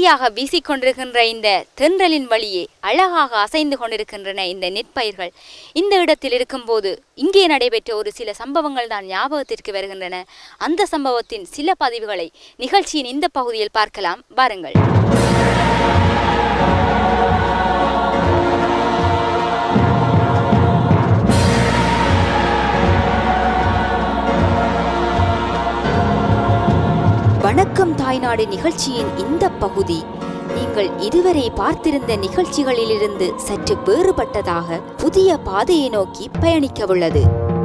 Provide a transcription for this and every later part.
அமைதியாக வீசிக்கொண்டிருக்கின்ற இந்த தென்றலின் வழியே அழகாக அசைந்து கொண்டிருக்கின்றன இந்த நெற்பயிர்கள். இந்த இடத்தில் இருக்கும்போது இங்கே நடைபெற்ற ஒரு சில சம்பவங்கள் தான் ஞாபகத்திற்கு வருகின்றன. அந்த சம்பவத்தின் சில பதிவுகளை நிகழ்ச்சியின் இந்த பகுதியில் பார்க்கலாம். வாருங்கள். வணக்கம் தாய்நாடு நிகழ்ச்சியின் இந்த பகுதி நீங்கள் இதுவரை பார்த்திருந்த நிகழ்ச்சிகளிலிருந்து சற்று வேறுபட்டதாக புதிய பாதையை நோக்கி பயணிக்கவுள்ளது.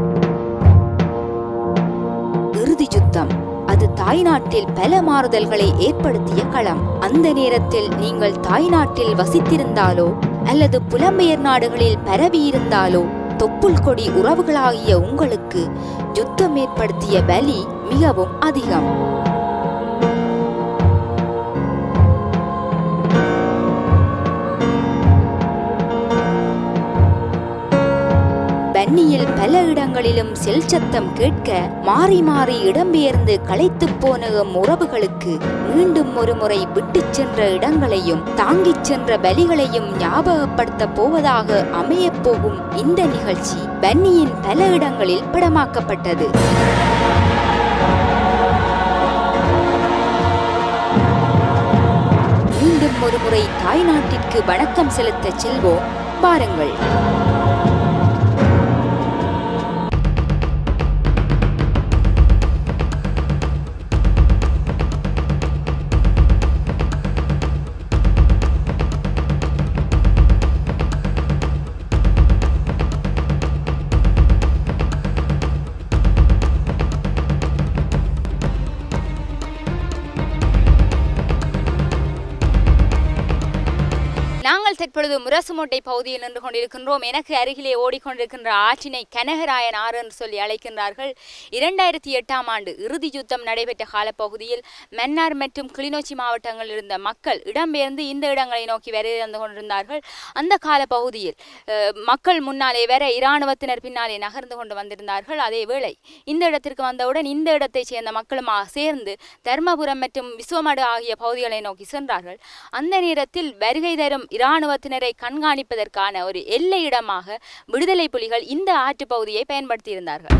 இறுதி யுத்தம் அது தாய்நாட்டில் பல மாறுதல்களை ஏற்படுத்திய களம். அந்த நேரத்தில் நீங்கள் தாய்நாட்டில் வசித்திருந்தாலோ அல்லது புலம்பெயர் நாடுகளில் பரவியிருந்தாலோ தொப்புள் கொடி உறவுகளாகிய உங்களுக்கு யுத்தம் ஏற்படுத்திய பலி மிகவும் அதிகம். பன்னியில் பல இடங்களிலும் செல் சத்தம் கேட்க மாறி மாறி இடம்பெயர்ந்து களைத்து போன உறவுகளுக்கு மீண்டும் ஒரு முறை விட்டு சென்ற இடங்களையும் தாங்கிச் சென்ற பலிகளையும் ஞாபகப்படுத்த போவதாக அமையப் போகும் இந்த நிகழ்ச்சி பன்னியின் பல இடங்களில் படமாக்கப்பட்டது. மீண்டும் ஒரு முறை தாய்நாட்டிற்கு வணக்கம் செலுத்த செல்வோம். பாருங்கள். நாங்கள் தற்பொழுது முரசுமோட்டை பகுதியில் நின்று கொண்டிருக்கின்றோம். எனக்கு அருகிலே ஓடிக்கொண்டிருக்கின்ற ஆற்றினை கனகராயன் ஆறு என்று சொல்லி அழைக்கின்றார்கள். 2008ஆம் ஆண்டு இறுதி யுத்தம் நடைபெற்ற காலப்பகுதியில் மன்னார் மற்றும் கிளிநொச்சி மாவட்டங்களில் இருந்த மக்கள் இடம்பெயர்ந்து இந்த இடங்களை நோக்கி வந்து கொண்டிருந்தார்கள். அந்த காலப்பகுதியில் மக்கள் முன்னாலே வர இராணுவத்தினர் பின்னாலே நகர்ந்து கொண்டு வந்திருந்தார்கள். அதே வேளை இந்த இடத்திற்கு வந்தவுடன் இந்த இடத்தைச் சேர்ந்த மக்களுமாக சேர்ந்து தர்மபுரம் மற்றும் விஸ்வமடு ஆகிய பகுதிகளை நோக்கி சென்றார்கள். அந்த நேரத்தில் வருகை தரும் இராணுவத்தினரை கண்காணிப்பதற்கான ஒரு எல்லை இடமாக விடுதலை புலிகள் இந்த ஆற்று பகுதியை பயன்படுத்தியிருந்தார்கள்.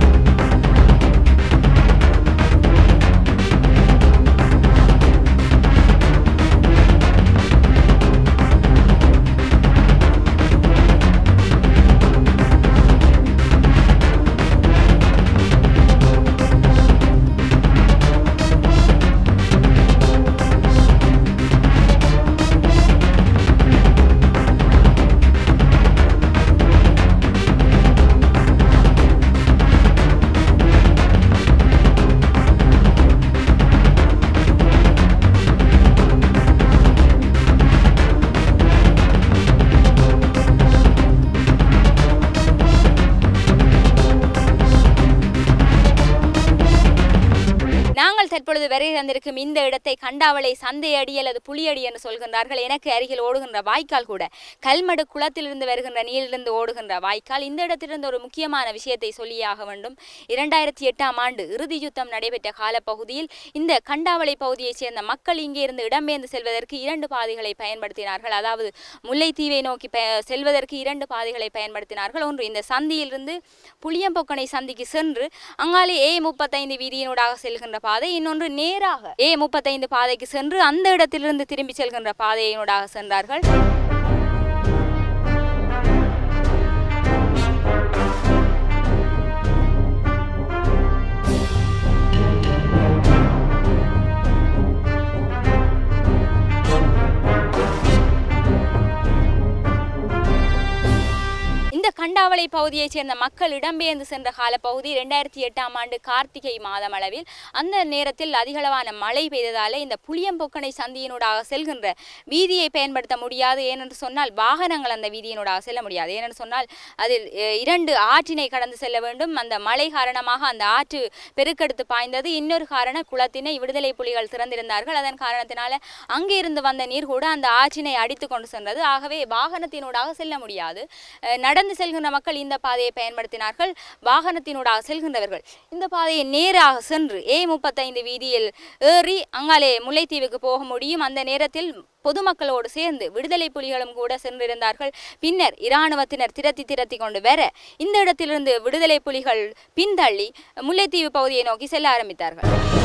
தற்பொழுது வருகை தந்திருக்கும் இந்த இடத்தை கண்டாவளை சந்தையடி அல்லது புலியடி என்று சொல்கின்றார்கள். எனக்கு அருகில் ஓடுகின்ற வாய்க்கால் கூட கல்மடு குளத்திலிருந்து வருகின்ற நீரிலிருந்து ஓடுகின்ற வாய்க்கால். இந்த இடத்திலிருந்து ஒரு முக்கியமான விஷயத்தை சொல்லியாக வேண்டும். 2008ஆம் ஆண்டு இறுதி யுத்தம் நடைபெற்ற காலப்பகுதியில் இந்த கண்டாவளை பகுதியைச் சேர்ந்த மக்கள் இங்கே இருந்து இடம்பெயர்ந்து செல்வதற்கு 2 பாதைகளை பயன்படுத்தினார்கள். அதாவது முல்லைத்தீவை நோக்கி செல்வதற்கு 2 பாதைகளை பயன்படுத்தினார்கள். ஒன்று இந்த சந்தியிலிருந்து புளியம்பொக்கனை சந்திக்கு சென்று அங்காலே A35 வீதியினூடாக செல்கின்ற பாதை, இன்னொன்று நேராக A35 பாதைக்கு சென்று அந்த இடத்திலிருந்து திரும்பி செல்கின்ற பாதையினூடாக சென்றார்கள். கண்டாவளை பகுதியைச் சேர்ந்த மக்கள் இடம்பெயர்ந்து சென்ற காலப்பகுதி 2008ஆம் ஆண்டு கார்த்திகை மாதம் அளவில். அந்த நேரத்தில் அதிகளவான மழை பெய்ததால் இந்த புளியம்பொக்கனை சந்தியினூடாக செல்கின்ற வீதியை பயன்படுத்த முடியாது. ஏனென்று சொன்னால் வாகனங்கள் அந்த வீதியினூடாக செல்ல முடியாது. ஏனென்று சொன்னால் அதில் 2 ஆற்றினை கடந்து செல்ல வேண்டும். அந்த மழை காரணமாக அந்த ஆற்று பெருக்கெடுத்து பாய்ந்தது. இன்னொரு காரணம், குளத்தினை விடுதலை புலிகள் திறந்திருந்தார்கள். அதன் காரணத்தினால அங்கே இருந்து வந்த நீர் கூட அந்த ஆற்றினை அடித்து கொண்டு சென்றது. ஆகவே வாகனத்தினூடாக செல்ல முடியாது. நடந்து செல்கின்ற மக்கள் இந்த பாதையை பயன்படுத்தினார்கள். வாகனத்தினூடாக செல்கின்றவர்கள் இந்த பாதையை நேராக சென்று A35 வீதியில் ஏறி அங்காலே முல்லைத்தீவுக்கு போக முடியும். அந்த நேரத்தில் பொதுமக்களோடு சேர்ந்து விடுதலை புலிகளும் கூட சென்றிருந்தார்கள். பின்னர் இராணுவத்தினர் திரத்தி கொண்டு வர இந்த இடத்திலிருந்து விடுதலை புலிகள் பின்தள்ளி முல்லைத்தீவு பகுதியை நோக்கி செல்ல ஆரம்பித்தார்கள்.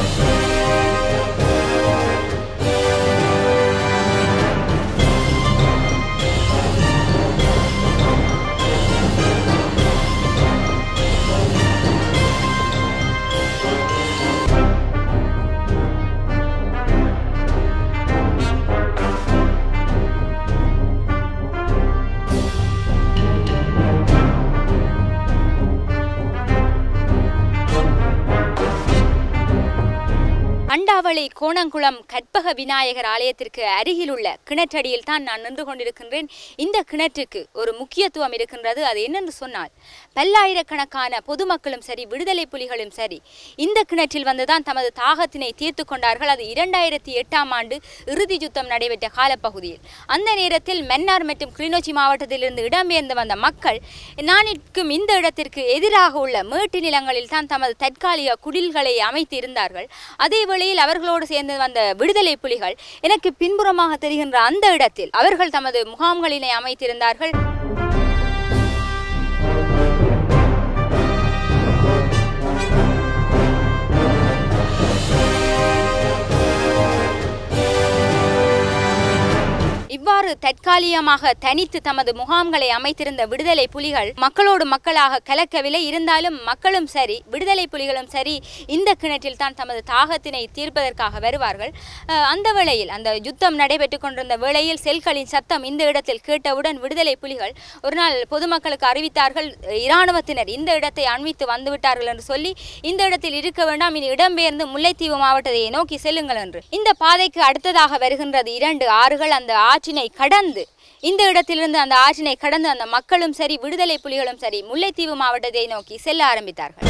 அண்டாவளை கோணங்குளம் கற்பக விநாயகர் ஆலயத்திற்கு அருகில் உள்ள கிணற்றடியில் தான் நான் நின்று கொண்டிருக்கின்றேன். இந்த கிணற்றுக்கு ஒரு முக்கியத்துவம் இருக்கின்றது. அது என்னென்று சொன்னால், பல்லாயிரக்கணக்கான பொதுமக்களும் சரி விடுதலை புலிகளும் சரி இந்த கிணற்றில் வந்துதான் தமது தாகத்தினை தீர்த்து கொண்டார்கள். அது 2008ஆம் ஆண்டு இறுதி யுத்தம் நடைபெற்ற காலப்பகுதியில். அந்த நேரத்தில் மன்னார் மற்றும் கிளிநொச்சி மாவட்டத்திலிருந்து இடம்பெயர்ந்து வந்த மக்கள் நானிற்கும் இந்த இடத்திற்கு எதிராக உள்ள மேட்டு நிலங்களில் தான் தமது தற்காலிக குடில்களை அமைத்து இருந்தார்கள். அதேவேளை அவர்களோடு சேர்ந்து வந்த விடுதலை புலிகள் எனக்கு பின்புறமாக தெரிகின்ற அந்த இடத்தில் அவர்கள் தமது முகாம்களினை அமைத்திருந்தார்கள். இவ்வாறு தற்காலிகமாக தனித்து தமது முகாம்களை அமைத்திருந்த விடுதலை புலிகள் மக்களோடு மக்களாக கலக்கவில்லை. இருந்தாலும் மக்களும் சரி விடுதலை புலிகளும் சரி இந்த கிணற்றில் தான் தமது தாகத்தினை தீர்ப்பதற்காக வருவார்கள். அந்த வேளையில் அந்த யுத்தம் நடைபெற்று கொண்டிருந்த வேளையில் செல்களின் சத்தம் இந்த இடத்தில் கேட்டவுடன் விடுதலை புலிகள் ஒரு நாள் பொதுமக்களுக்கு அறிவித்தார்கள், இராணுவத்தினர் இந்த இடத்தை அண்மித்து வந்துவிட்டார்கள் என்று சொல்லி இந்த இடத்தில் இருக்க வேண்டாம், இனி இடம்பெயர்ந்து முல்லைத்தீவு மாவட்டத்தை நோக்கி செல்லுங்கள் என்று. இந்த பாதைக்கு அடுத்ததாக வருகின்றது 2 ஆறுகள். அந்த ஆற்றினை கடந்து இந்த இடத்திலிருந்து அந்த ஆற்றினை கடந்து அந்த மக்களும் சரி விடுதலை புலிகளும் சரி முல்லைத்தீவு மாவட்டத்தை நோக்கி செல்ல ஆரம்பித்தார்கள்.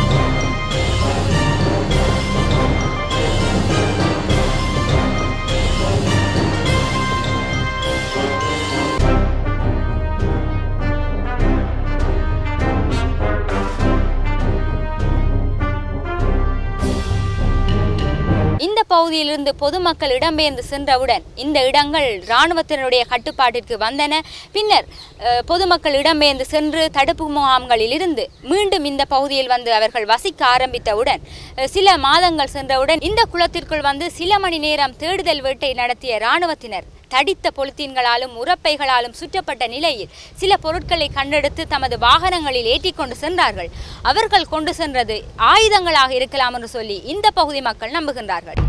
இந்த பகுதியிலிருந்து பொதுமக்கள் இடம்பெயர்ந்து சென்றவுடன் இந்த இடங்கள் இராணுவத்தினருடைய கட்டுப்பாட்டிற்கு வந்தன. பின்னர் பொதுமக்கள் இடம்பெயர்ந்து சென்று தடுப்பு முகாம்களில் இருந்து மீண்டும் இந்த பகுதியில் வந்து அவர்கள் வசிக்க ஆரம்பித்தவுடன் சில மாதங்கள் சென்றவுடன் இந்த குளத்திற்குள் வந்து சில மணி நேரம் தேடுதல் வேட்டை நடத்திய இராணுவத்தினர் தடித்த பொலித்தீன்களாலும் உரப்பைகளாலும் சுற்றப்பட்ட நிலையில் சில பொருட்களை கண்டெடுத்து தமது வாகனங்களில் ஏற்றிக்கொண்டு சென்றார்கள். அவர்கள் கொண்டு சென்றது ஆயுதங்களாக இருக்கலாம் என்று சொல்லி இந்த பகுதி மக்கள் நம்புகின்றார்கள்.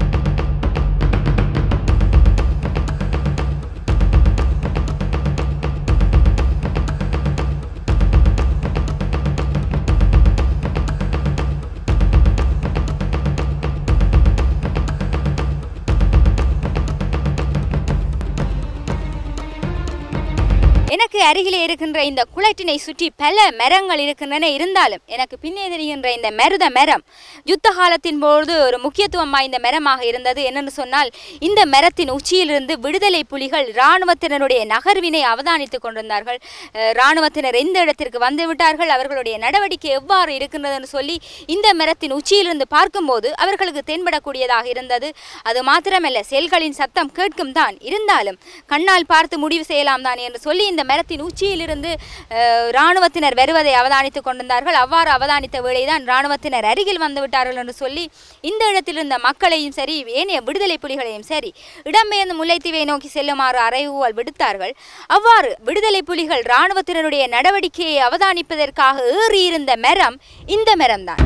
எனக்கு அருகிலே இருக்கின்ற இந்த குளத்தினை சுற்றி பல மரங்கள் இருக்கின்றன. இருந்தாலும் எனக்கு பின்னே தெரிகின்ற இந்த மருத மரம் யுத்த காலத்தின் போது ஒரு முக்கியத்துவம் வாய்ந்த மரமாக இருந்தது. என்னென்னு சொன்னால், இந்த மரத்தின் உச்சியிலிருந்து விடுதலை புலிகள் இராணுவத்தினருடைய நகர்வினை அவதானித்துக் கொண்டிருந்தார்கள். இராணுவத்தினர் எந்த இடத்திற்கு வந்து விட்டார்கள், அவர்களுடைய நடவடிக்கை எவ்வாறு இருக்கின்றதுன்னு சொல்லி இந்த மரத்தின் உச்சியிலிருந்து பார்க்கும்போது அவர்களுக்கு தென்படக்கூடியதாக இருந்தது. அது மாத்திரமல்ல, செயல்களின் சத்தம் கேட்கும் தான், இருந்தாலும் கண்ணால் பார்த்து முடிவு செய்யலாம் தான் என்று சொல்லி இந்த மரத்தின் உச்சியிலிருந்து இராணுவத்தினர் வருவதை அவதானித்துக் கொண்டிருந்தார்கள். அவ்வாறு அவதானித்த வேளைதான் இராணுவத்தினர் அருகில் வந்துவிட்டார்கள் என்று சொல்லி இந்த இடத்தில் இருந்த மக்களையும் சரி ஏனைய விடுதலை புலிகளையும் சரி இடம்பெயர்ந்து முல்லைத்தீவை நோக்கி செல்லுமாறு அறைகூவல் விடுத்தார்கள். அவ்வாறு விடுதலை புலிகள் இராணுவத்தினருடைய நடவடிக்கையை அவதானிப்பதற்காக ஏறியிருந்த மரம் இந்த மரம்தான்.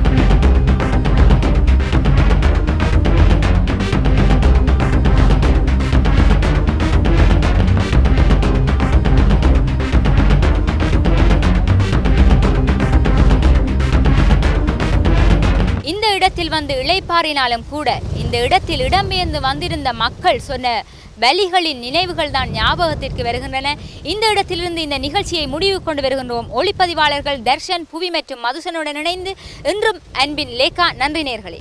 இந்த இடத்தில் வந்து இளைப்பாறினாலும் கூட இந்த இடத்தில் இடம்பெயர்ந்து வந்திருந்த மக்கள் சொன்ன வலிகளின் நினைவுகள் தான் ஞாபகத்திற்கு வருகின்றன. இந்த இடத்திலிருந்து இந்த நிகழ்ச்சியை முடிவு கொண்டு வருகின்றோம். ஒளிப்பதிவாளர்கள் தர்ஷன், புவி மற்றும் மதுசனுடன் இணைந்து என்றும் அன்பின் லேகா. நன்றி நேர்களே.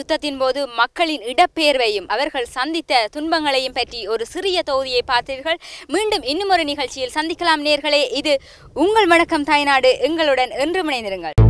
யுத்தத்தின் போது மக்களின் இடப்பெயர்வையும் அவர்கள் சந்தித்த துன்பங்களையும் பற்றி ஒரு சிறிய தொகுதியை பார்த்தீர்கள். மீண்டும் இன்னும் ஒரு நிகழ்ச்சியில் சந்திக்கலாம் நேர்களே. இது உங்கள் வணக்கம் தாய்நாடு. எங்களுடன் என்றும் இணைந்திருங்கள்.